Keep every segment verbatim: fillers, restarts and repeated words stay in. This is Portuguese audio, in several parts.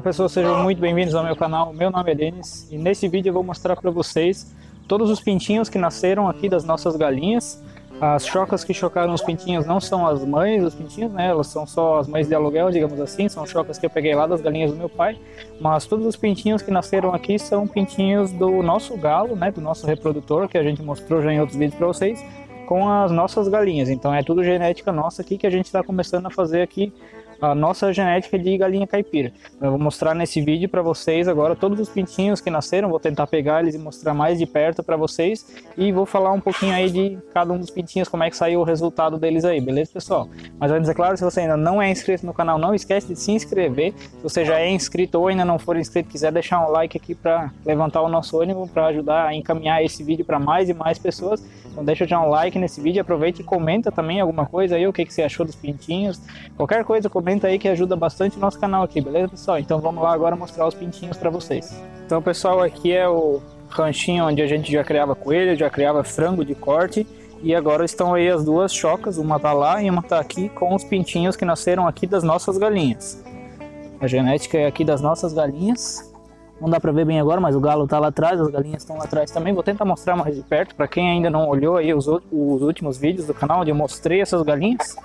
pessoas, sejam muito bem-vindos ao meu canal. Meu nome é Denis e nesse vídeo eu vou mostrar para vocês todos os pintinhos que nasceram aqui das nossas galinhas. As chocas que chocaram os pintinhos não são as mães dos pintinhos, né? Elas são só as mães de aluguel, digamos assim. São chocas que eu peguei lá das galinhas do meu pai. Mas todos os pintinhos que nasceram aqui são pintinhos do nosso galo, né? Do nosso reprodutor, que a gente mostrou já em outros vídeos para vocês, com as nossas galinhas. Então é tudo genética nossa aqui que a gente está começando a fazer aqui a nossa genética de galinha caipira. Eu vou mostrar nesse vídeo para vocês agora todos os pintinhos que nasceram. Vou tentar pegar eles e mostrar mais de perto para vocês e vou falar um pouquinho aí de cada um dos pintinhos, como é que saiu o resultado deles aí, beleza, pessoal? Mas antes, é claro, se você ainda não é inscrito no canal, não esquece de se inscrever. Se você já é inscrito ou ainda não for inscrito, quiser deixar um like aqui para levantar o nosso ânimo, para ajudar a encaminhar esse vídeo para mais e mais pessoas, então deixa já um like nesse vídeo, aproveita e comenta também alguma coisa aí, o que, que você achou dos pintinhos, qualquer coisa, comenta aí que ajuda bastante o nosso canal aqui, beleza, pessoal? Então vamos lá agora mostrar os pintinhos para vocês. Então, pessoal, aqui é o ranchinho onde a gente já criava coelho, já criava frango de corte, e agora estão aí as duas chocas, uma tá lá e uma tá aqui com os pintinhos que nasceram aqui das nossas galinhas. A genética é aqui das nossas galinhas. Não dá pra ver bem agora, mas o galo tá lá atrás, as galinhas estão lá atrás também. Vou tentar mostrar mais de perto para quem ainda não olhou aí os, os últimos vídeos do canal onde eu mostrei essas galinhas.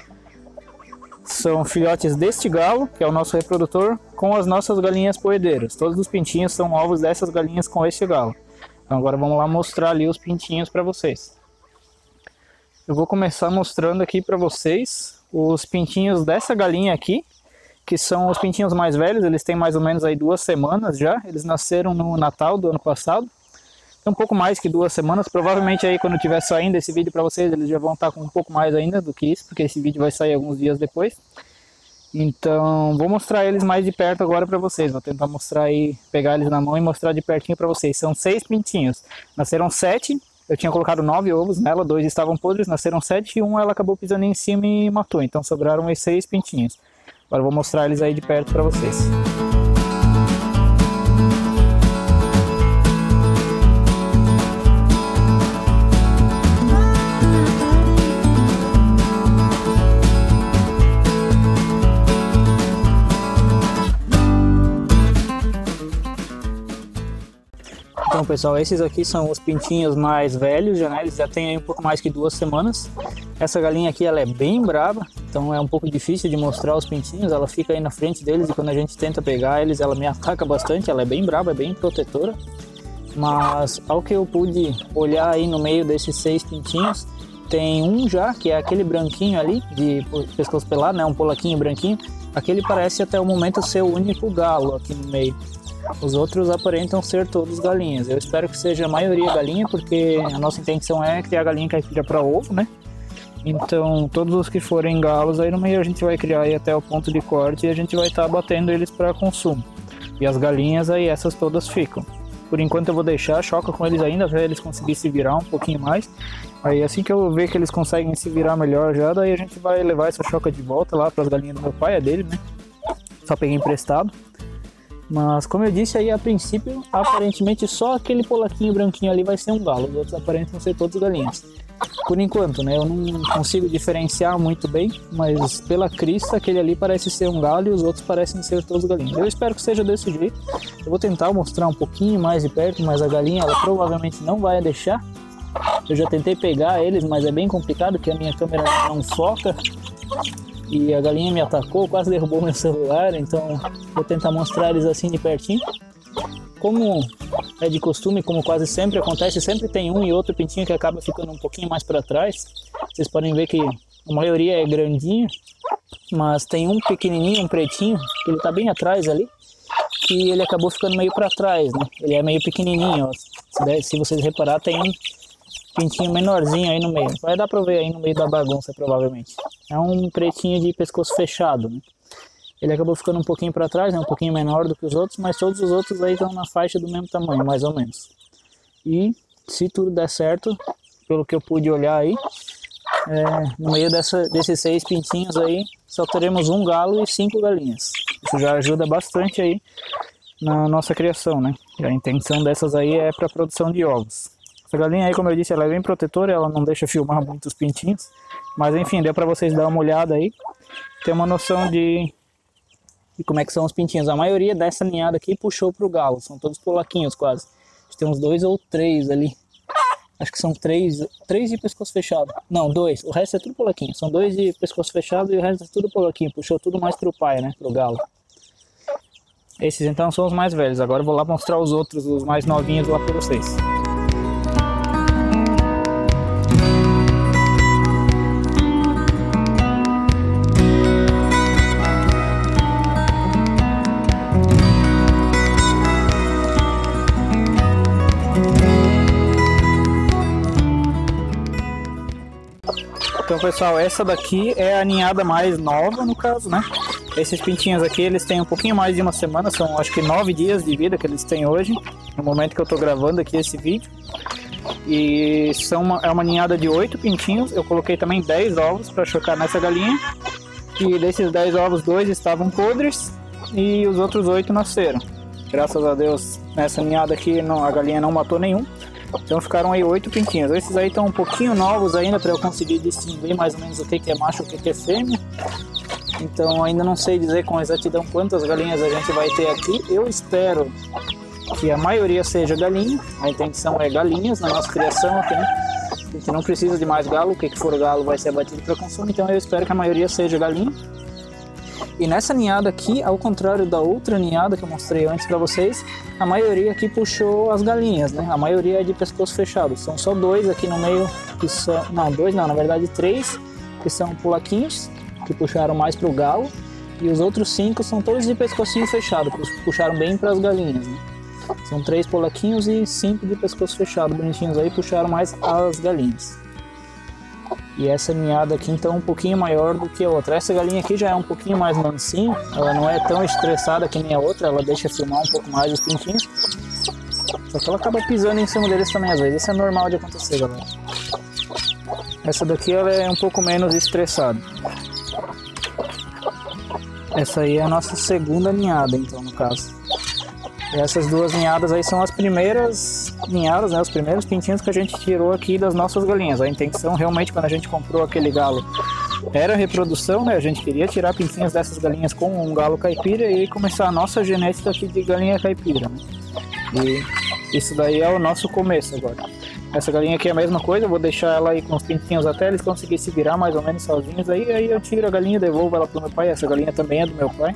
São filhotes deste galo, que é o nosso reprodutor, com as nossas galinhas poedeiras. Todos os pintinhos são ovos dessas galinhas com este galo. Então agora vamos lá mostrar ali os pintinhos para vocês. Eu vou começar mostrando aqui para vocês os pintinhos dessa galinha aqui, que são os pintinhos mais velhos. Eles têm mais ou menos aí duas semanas já. Eles nasceram no Natal do ano passado. Tem um pouco mais que duas semanas. Provavelmente aí quando estiver saindo esse vídeo para vocês, eles já vão estar com um pouco mais ainda do que isso, porque esse vídeo vai sair alguns dias depois. Então vou mostrar eles mais de perto agora para vocês. Vou tentar mostrar aí, pegar eles na mão e mostrar de pertinho para vocês. São seis pintinhos. Nasceram sete. Eu tinha colocado nove ovos nela, dois estavam podres, nasceram sete e um ela acabou pisando em cima e matou. Então sobraram esses seis pintinhos. Agora eu vou mostrar eles aí de perto para vocês. Então, pessoal, esses aqui são os pintinhos mais velhos, já, né? Eles já têm aí um pouco mais que duas semanas. Essa galinha aqui, ela é bem brava, então é um pouco difícil de mostrar os pintinhos. Ela fica aí na frente deles e quando a gente tenta pegar eles, ela me ataca bastante. Ela é bem brava, é bem protetora. Mas ao que eu pude olhar aí no meio desses seis pintinhos, tem um já, que é aquele branquinho ali, de pescoço pelado, né? Um polaquinho branquinho. Aquele parece até o momento ser o único galo aqui no meio. Os outros aparentam ser todos galinhas. Eu espero que seja a maioria galinha, porque a nossa intenção é criar galinha caipira para ovo, né? Então todos os que forem galos aí no meio a gente vai criar aí até o ponto de corte e a gente vai estar tá batendo eles para consumo. E as galinhas aí, essas todas ficam. Por enquanto eu vou deixar a choca com eles ainda, até eles conseguirem se virar um pouquinho mais. Aí assim que eu ver que eles conseguem se virar melhor já, daí a gente vai levar essa choca de volta lá para as galinhas do meu pai, é dele, né? Só peguei emprestado. Mas como eu disse aí, a princípio, aparentemente só aquele polaquinho branquinho ali vai ser um galo. Os outros aparentam ser todos galinhas. Por enquanto, né? Eu não consigo diferenciar muito bem, mas pela crista, aquele ali parece ser um galo e os outros parecem ser todos galinhas. Eu espero que seja desse jeito. Eu vou tentar mostrar um pouquinho mais de perto, mas a galinha, ela provavelmente não vai deixar. Eu já tentei pegar eles, mas é bem complicado, porque a minha câmera não foca. E a galinha me atacou, quase derrubou meu celular, então vou tentar mostrar eles assim de pertinho. Como é de costume, como quase sempre acontece, sempre tem um e outro pintinho que acaba ficando um pouquinho mais para trás. Vocês podem ver que a maioria é grandinha, mas tem um pequenininho, um pretinho, que ele tá bem atrás ali, que ele acabou ficando meio para trás, né? Ele é meio pequenininho, ó. Se, der, se vocês reparar, tem um pintinho menorzinho aí no meio. Vai dar pra ver aí no meio da bagunça, provavelmente. É um pretinho de pescoço fechado, né? Ele acabou ficando um pouquinho para trás, né? Um pouquinho menor do que os outros, mas todos os outros aí estão na faixa do mesmo tamanho, mais ou menos. E se tudo der certo, pelo que eu pude olhar aí, é, no meio dessa, desses seis pintinhos aí, só teremos um galo e cinco galinhas. Isso já ajuda bastante aí na nossa criação, né? E a intenção dessas aí é para produção de ovos. Essa galinha aí, como eu disse, ela é bem protetora, ela não deixa filmar muito os pintinhos. Mas enfim, deu para vocês dar uma olhada aí, ter uma noção de E como é que são os pintinhos? A maioria dessa ninhada aqui puxou pro galo, são todos polaquinhos quase. Tem uns dois ou três ali. Acho que são três, três de pescoço fechado. Não, dois. O resto é tudo polaquinho. São dois de pescoço fechado e o resto é tudo polaquinho. Puxou tudo mais pro pai, né? Pro galo. Esses então são os mais velhos. Agora eu vou lá mostrar os outros, os mais novinhos lá pra vocês. Então, pessoal, essa daqui é a ninhada mais nova, no caso, né? Esses pintinhos aqui, eles têm um pouquinho mais de uma semana, são acho que nove dias de vida que eles têm hoje, no momento que eu tô gravando aqui esse vídeo. E são uma, é uma ninhada de oito pintinhos, eu coloquei também dez ovos para chocar nessa galinha. E desses dez ovos, dois estavam podres e os outros oito nasceram. Graças a Deus, nessa ninhada aqui não, a galinha não matou nenhum. Então ficaram aí oito pintinhos. Esses aí estão um pouquinho novos ainda para eu conseguir distinguir mais ou menos o que, que é macho e o que, que é fêmea. Então ainda não sei dizer com exatidão quantas galinhas a gente vai ter aqui. Eu espero que a maioria seja galinha. A intenção é galinhas na nossa criação aqui, né? A gente não precisa de mais galo. O que, que for galo vai ser abatido para consumo. Então eu espero que a maioria seja galinha. E nessa ninhada aqui, ao contrário da outra ninhada que eu mostrei antes para vocês, a maioria aqui puxou as galinhas, né? A maioria é de pescoço fechado. São só dois aqui no meio que são... Não, dois não, na verdade três que são polaquinhos, que puxaram mais para o galo. E os outros cinco são todos de pescocinho fechado, puxaram bem para as galinhas, né? São três polaquinhos e cinco de pescoço fechado, bonitinhos aí, puxaram mais as galinhas. E essa ninhada aqui então é um pouquinho maior do que a outra. Essa galinha aqui já é um pouquinho mais mansinha, ela não é tão estressada que nem a outra, ela deixa filmar um pouco mais os pintinhos. Só que ela acaba pisando em cima deles também às vezes, isso é normal de acontecer, galera. Essa daqui ela é um pouco menos estressada. Essa aí é a nossa segunda ninhada então, no caso. E essas duas ninhadas aí são as primeiras ninhadas, né, os primeiros pintinhos que a gente tirou aqui das nossas galinhas. A intenção realmente quando a gente comprou aquele galo era reprodução, né? A gente queria tirar pintinhos dessas galinhas com um galo caipira e começar a nossa genética aqui de galinha caipira, né? E isso daí é o nosso começo agora. Essa galinha aqui é a mesma coisa, eu vou deixar ela aí com os pintinhos até eles conseguirem se virar mais ou menos sozinhos. Aí, aí eu tiro a galinha e devolvo ela pro meu pai. Essa galinha também é do meu pai.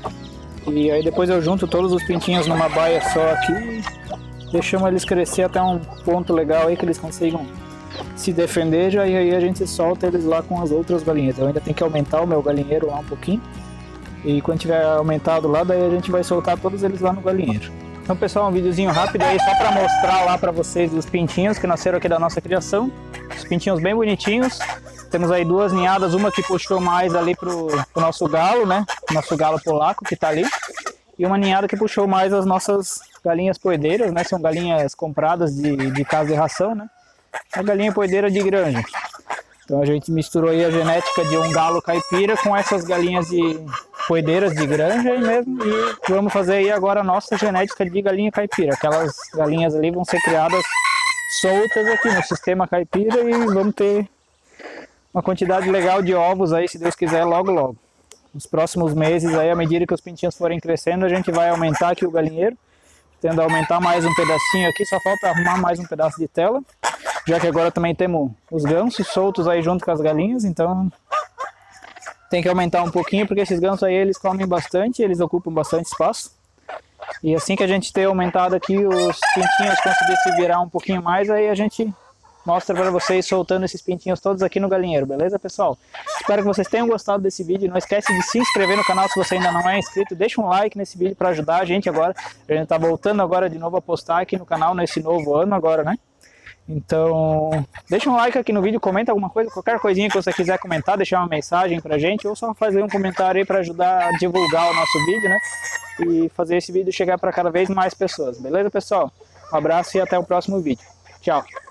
E aí depois eu junto todos os pintinhos numa baia só aqui e deixamos eles crescer até um ponto legal aí que eles consigam se defender já, e aí a gente solta eles lá com as outras galinhas. Eu ainda tenho que aumentar o meu galinheiro lá um pouquinho e quando tiver aumentado lá, daí a gente vai soltar todos eles lá no galinheiro. Então pessoal, um videozinho rápido aí só para mostrar lá para vocês os pintinhos que nasceram aqui da nossa criação. Os pintinhos bem bonitinhos. Temos aí duas ninhadas, uma que puxou mais ali pro, pro nosso galo, né? Nosso galo polaco que tá ali. E uma ninhada que puxou mais as nossas galinhas poedeiras, né? São galinhas compradas de, de casa de ração, né? A galinha poedeira de granja. Então a gente misturou aí a genética de um galo caipira com essas galinhas de poedeiras de granja aí mesmo. E vamos fazer aí agora a nossa genética de galinha caipira. Aquelas galinhas ali vão ser criadas soltas aqui no sistema caipira e vamos ter uma quantidade legal de ovos aí, se Deus quiser, logo logo. Nos próximos meses aí, à medida que os pintinhos forem crescendo, a gente vai aumentar aqui o galinheiro, tendo a aumentar mais um pedacinho aqui, só falta arrumar mais um pedaço de tela, já que agora também temos os gansos soltos aí junto com as galinhas, então tem que aumentar um pouquinho, porque esses gansos aí eles comem bastante, eles ocupam bastante espaço. E assim que a gente ter aumentado aqui, os pintinhos conseguir se virar um pouquinho mais, aí a gente mostra para vocês soltando esses pintinhos todos aqui no galinheiro, beleza pessoal? Espero que vocês tenham gostado desse vídeo. Não esquece de se inscrever no canal se você ainda não é inscrito. Deixa um like nesse vídeo para ajudar a gente agora. A gente tá voltando agora de novo a postar aqui no canal nesse novo ano agora, né? Então, deixa um like aqui no vídeo, comenta alguma coisa, qualquer coisinha que você quiser comentar, deixar uma mensagem pra gente, ou só fazer um comentário aí para ajudar a divulgar o nosso vídeo, né? E fazer esse vídeo chegar para cada vez mais pessoas, beleza pessoal? Um abraço e até o próximo vídeo. Tchau!